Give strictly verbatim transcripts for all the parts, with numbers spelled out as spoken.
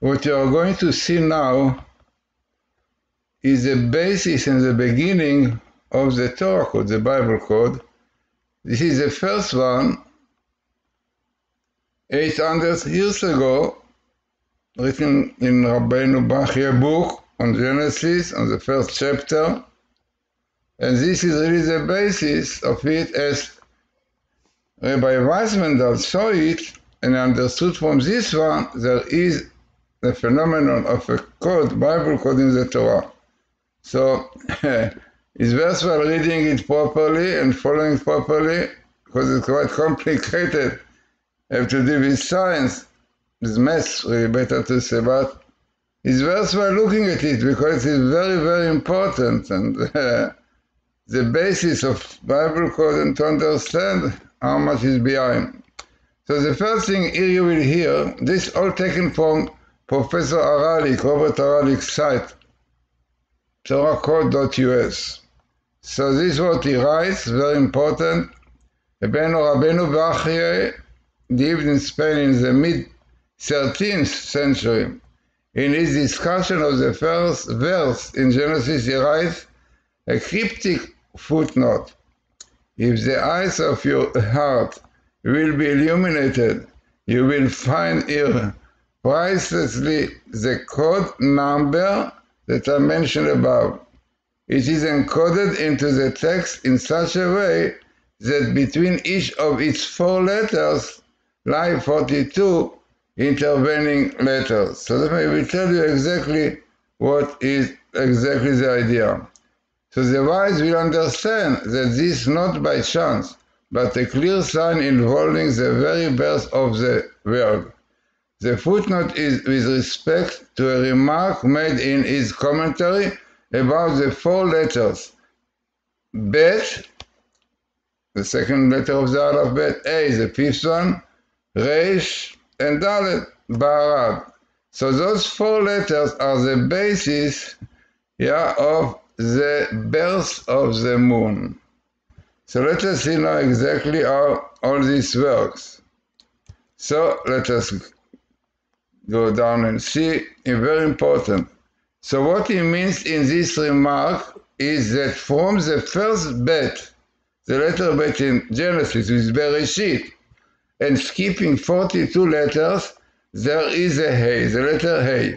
what you are going to see now is the basis and the beginning of the Torah code, the Bible code. This is the first one, eight hundred years ago, written in Rabbeinu Bachya book on Genesis, on the first chapter. And this is really the basis of it, as Rabbi Weizmann saw it and understood from this one there is the phenomenon of a code, Bible code in the Torah. So it's worthwhile reading it properly and following it properly, because it's quite complicated. Have to do with science, with maths, really better to say, but it's worthwhile looking at it because it's very, very important, and uh, the basis of Bible code, and to understand how much is behind. So the first thing here you will hear, this all taken from Professor Haralik, Robert Haralik's site, torah code dot U S. So this is what he writes, very important. Rabbeinu Bachya lived in Spain in the mid-thirteenth century. In his discussion of the first verse in Genesis, he writes a cryptic footnote. If the eyes of your heart will be illuminated, you will find here pricelessly the code number that I mentioned above. It is encoded into the text in such a way that between each of its four letters lie forty-two intervening letters. So let me will tell you exactly what is exactly the idea. So the wise will understand that this is not by chance, but a clear sign involving the very birth of the world. The footnote is with respect to a remark made in his commentary about the four letters. Bet, the second letter of the alphabet, A, the fifth one, Resh, and Dalet, Ba'arad. So those four letters are the basis, yeah, of the birth of the moon. So let us see now exactly how all this works. So let us go down and see. It's very important. So what he means in this remark is that from the first bet, the letter bet in Genesis with Bereshit, and skipping forty-two letters, there is a Hey, the letter Hey,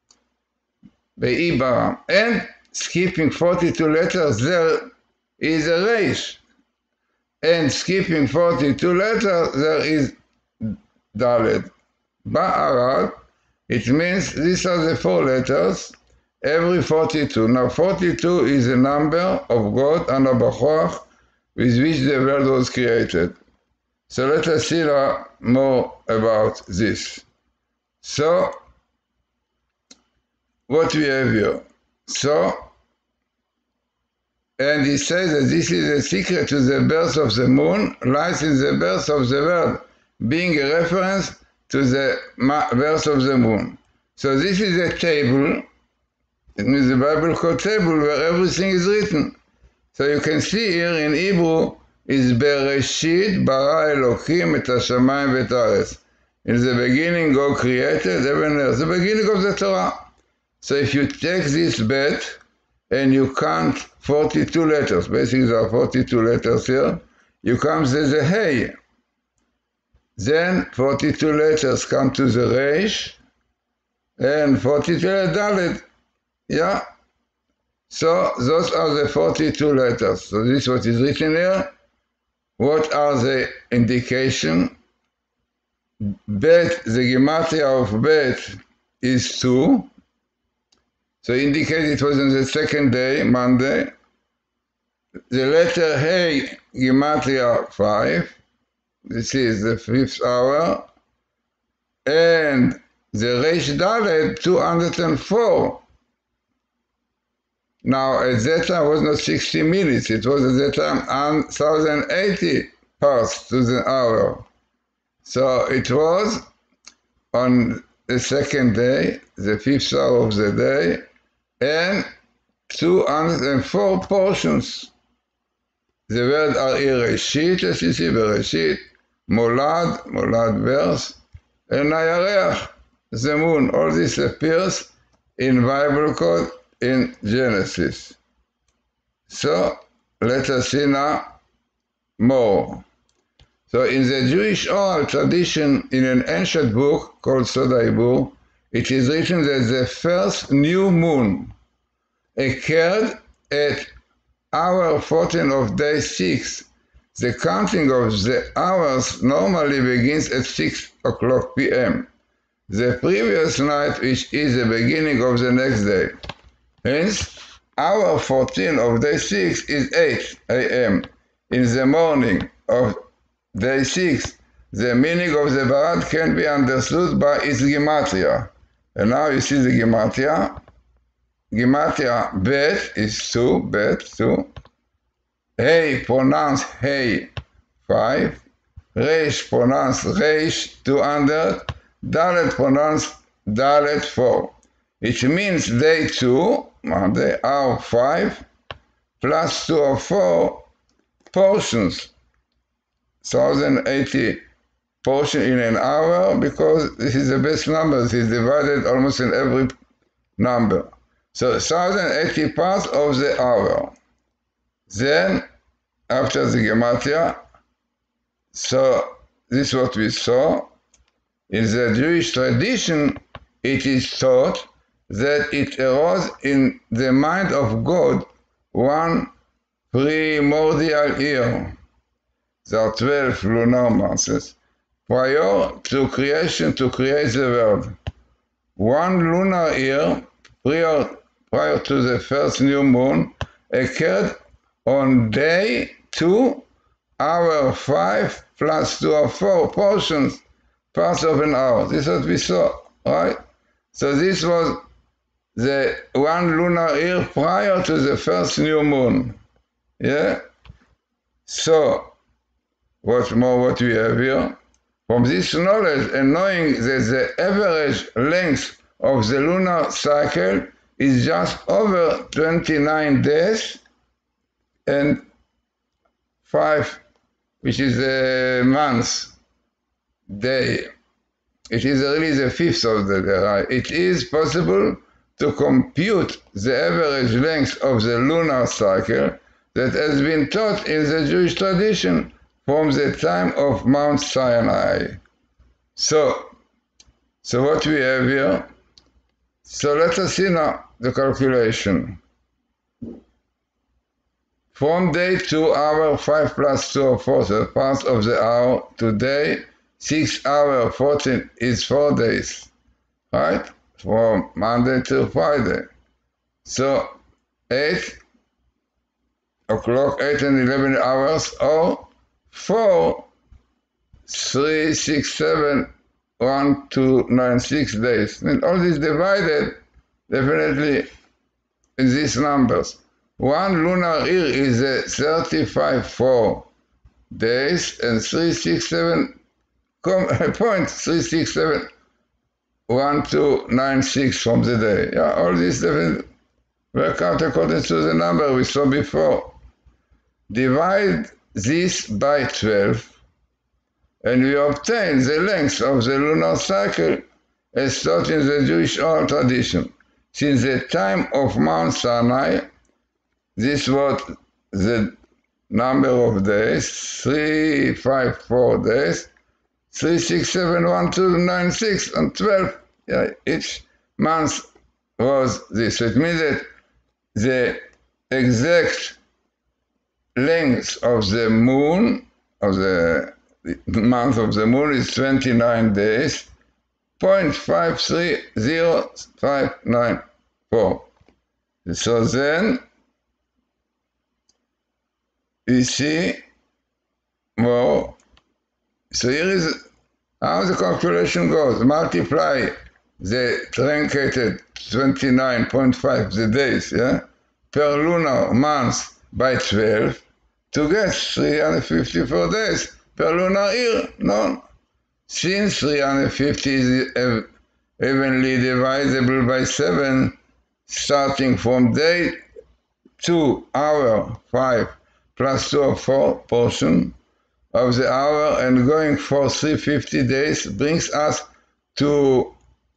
Be'ibara. And skipping forty-two letters, there is a Reish. And skipping forty-two letters, there is Dalet. Ba'arad, it means these are the four letters, every forty-two. Now forty-two is a number of God and Abachoach with which the world was created. So let us see now more about this. So, what we have here. So, and he says that this is the secret to the birth of the moon, lies in the birth of the world, being a reference to the birth of the moon. So this is a table, it means the Bible code table, where everything is written. So you can see here in Hebrew, is Bereshit bara Elokim et hashamayim v'et haaretz. In the beginning, God created heaven and earth, the beginning of the Torah. So if you take this bet and you count forty-two letters, basically there are forty-two letters here, you come to the Hey. Then forty-two letters come to the Reish, and forty-two Dalet. Yeah? So those are the forty-two letters. So this is what is written here. What are the indication? Bet, the gematria of Bet is two. So indicate it was on the second day, Monday. The letter Hey, gematria five. This is the fifth hour. And the Reish Dalet, two hundred four. Now, at that time, it was not sixty minutes. It was at that time one thousand eighty parts to the hour. So it was on the second day, the fifth hour of the day, and two hundred four portions. The words are here, Reshit, as you see, Bereshit, Molad, Molad verse, and Nayareach, the moon. All this appears in Bible code in Genesis. So let us see now more. So in the Jewish oral tradition, in an ancient book called Sod HaHibur, it is written that the first new moon occurred at hour fourteen of day six. The counting of the hours normally begins at six o'clock p m the previous night, which is the beginning of the next day. Hence, hour fourteen of day six is eight a m in the morning of day six. The meaning of the Barad can be understood by its Gematria. And now you see the Gematria. Gematria Bet is two, Bet, two. Hey pronounced Hey, five. Reish pronounced Reish, two hundred. Dalet pronounced Dalet, four. It means day two, Monday, hour five, plus two or four portions. one thousand eighty portion in an hour, because this is the best number. It is divided almost in every number. So one thousand eighty parts of the hour. Then, after the Gematria, so this is what we saw. In the Jewish tradition, it is thought that it arose in the mind of God one primordial year. There are twelve lunar months prior to creation, to create the world. One lunar year prior, prior to the first new moon occurred on day two, hour five, plus two or four portions, parts of an hour. This is what we saw, right? So this was the one lunar year prior to the first new moon. Yeah? So, what more what we have here? From this knowledge and knowing that the average length of the lunar cycle is just over twenty-nine days and five, which is a month, day. It is really the fifth of the day, right? It is possible to compute the average length of the lunar cycle that has been taught in the Jewish tradition from the time of Mount Sinai. So, so what we have here, so let us see now the calculation. From day two, hour five plus two or four, so parts of the hour, to day six hour fourteen is four days, right? From Monday to Friday. So eight o'clock, eight and eleven hours, or four, three, six, seven, one, two, nine, six days. And all this divided definitely in these numbers. One lunar year is a thirty-five four days and three, six, seven point three, six, seven, one, two, nine, six from the day. Yeah, all these different work out according to the number we saw before. Divide this by twelve, and we obtain the length of the lunar cycle as taught in the Jewish oral tradition. Since the time of Mount Sinai, this was the number of days, three, five, four days, three, six, seven, one, two, nine, six, and twelve. Yeah, each month was this. So it means that the exact length of the moon, of the month of the moon, is twenty-nine days, zero point five three zero five nine four. So then, we see more. So here is how the calculation goes. Multiply the truncated twenty-nine point five, the days, yeah, per lunar month by twelve to get three hundred fifty-four days per lunar year. No. Since three hundred fifty is evenly divisible by seven, starting from day two, hour five, plus two or four portion of the hour and going for three hundred fifty days brings us to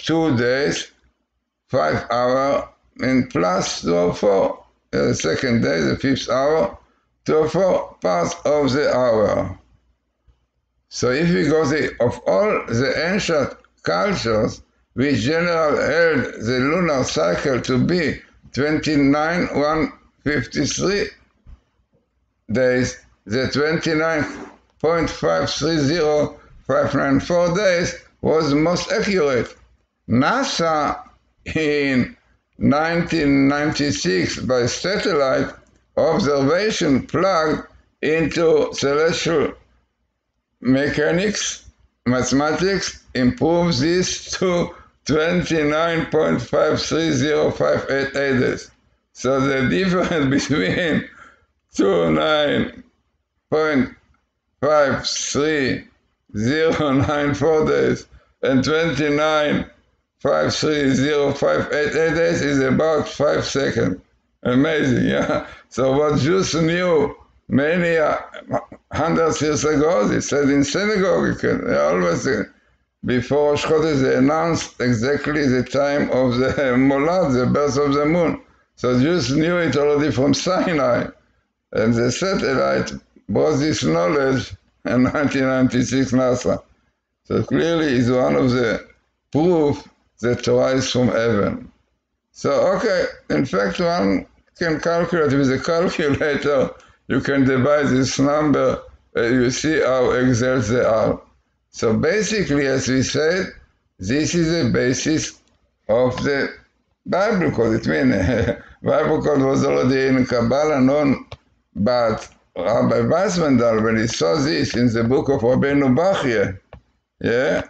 two days, five hours, and plus two or four. The second day, the fifth hour, two or four parts of the hour. So if we go the, of all the ancient cultures, which generally held the lunar cycle to be twenty-nine thousand one hundred fifty-three days, the twenty-nine point five three zero five nine four days was most accurate. NASA in nineteen ninety-six by satellite observation plugged into celestial mechanics, mathematics, improves this to twenty-nine point five three zero five eight eight days. So the difference between twenty-nine point five three zero nine four days and twenty-nine point five three zero five eight eight days is about five seconds. Amazing, yeah? So what Jews knew many uh, hundreds years ago, they said in synagogue, they always, uh, before Rosh Chodesh, they announced exactly the time of the Molad, the birth of the moon. So Jews knew it already from Sinai. And the satellite brought this knowledge in nineteen ninety-six NASA. So clearly it's one of the proof that Torah is from heaven. So, okay, in fact, one can calculate with a calculator. You can divide this number, uh, you see how exact they are. So basically, as we said, this is the basis of the Bible code. It means Bible code was already in Kabbalah known, but Rabbi Weizmann, when he saw this in the book of Rabbeinu Bachya, yeah,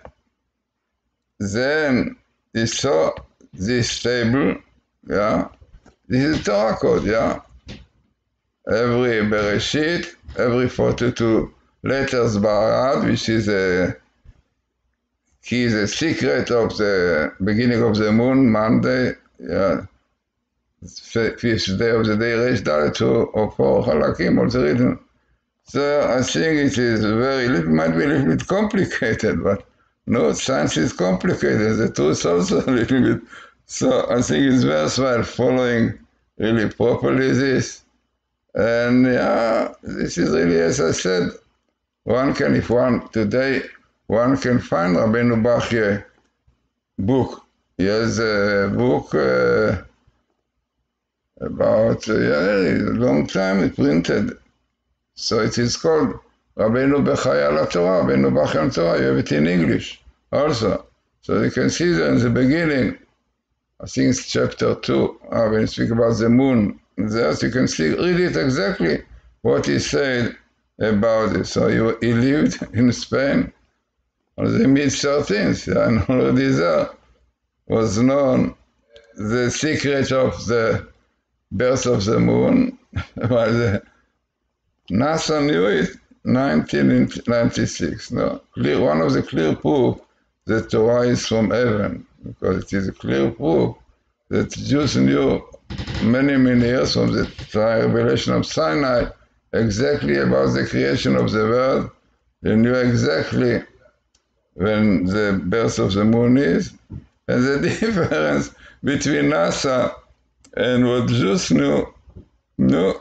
then he saw this table, yeah, this is Torah code, yeah. Every Bereshit, every forty-two letters Barad, which is a key, the secret of the beginning of the moon, Monday, yeah, fifth day of the day, Resh Dalet, two or four halakim, also written. So I think it is very, it might be a little bit complicated, but no, science is complicated, the truth also a little bit. So I think it's worthwhile following really properly this. And yeah, this is really, as I said, one can, if one, today, one can find Rabbeinu Bachya book. He has a book uh, about, uh, yeah, a long time it printed. So it is called Rabbeinu Bechaya la Torah, Rabbeinu Bachya la Torah. You have it in English also. So you can see that in the beginning, I think it's chapter two, uh, when you speak about the moon. There you can see, read it exactly what he said about it. So he, he lived in Spain on the mid thirteens, and already there was known the secret of the birth of the moon. While the NASA knew it nineteen ninety-six. No, clear, one of the clear proof that Torah is from heaven, because it is a clear proof that Jews knew many, many years from the revelation of Sinai exactly about the creation of the world. They knew exactly when the birth of the moon is, and the difference between NASA and what Jews knew, knew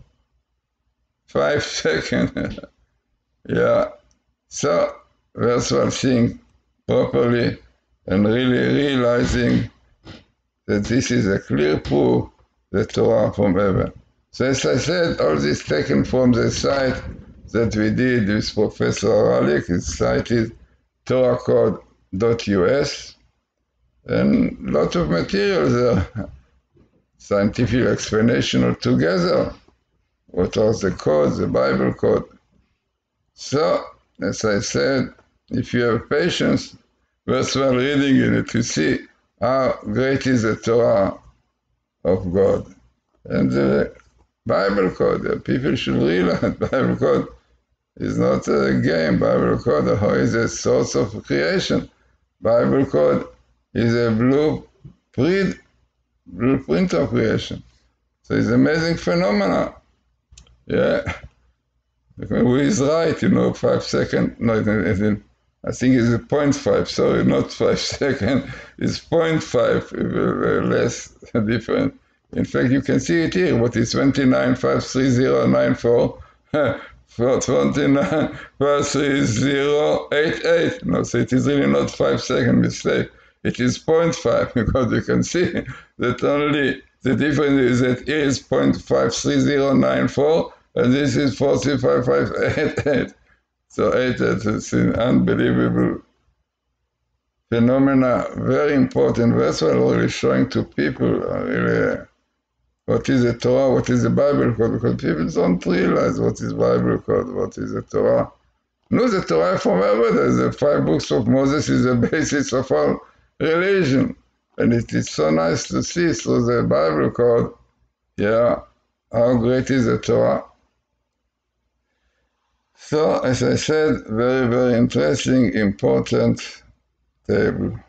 five seconds. Yeah, so worthwhile seeing properly and really realizing that this is a clear proof that Torah from heaven. So as I said, all this taken from the site that we did with Professor Aralik. His site is torah code dot U S, and a lot of material there, scientific explanation altogether. What are the codes, the Bible code? So, as I said, if you have patience, worthwhile reading in it to see how great is the Torah of God. And the Bible code, the people should realize Bible code is not a game. Bible code is a source of creation. Bible code is a blueprint, blueprint of creation. So it's an amazing phenomenon. Yeah. Who is right, you know, five seconds, no, I think it's a point five, sorry, not five seconds, it's point five, less different. In fact, you can see it here, what is twenty-nine five three zero nine four, for twenty-nine five three zero eight eight. No, so it is really not five second mistake. It is point five, because you can see that only the difference is that here is point five three zero nine four, and this is four three five five eight eight. So eight eight is an unbelievable phenomena, very important. That's what I'm really showing to people, uh, really, uh, what is the Torah, what is the Bible code, because people don't realize what is Bible code, what is the Torah. No, the Torah from ever, the five books of Moses is the basis of all religion. And it is so nice to see through the Bible code, yeah, how great is the Torah. So, as I said, very, very interesting, important table.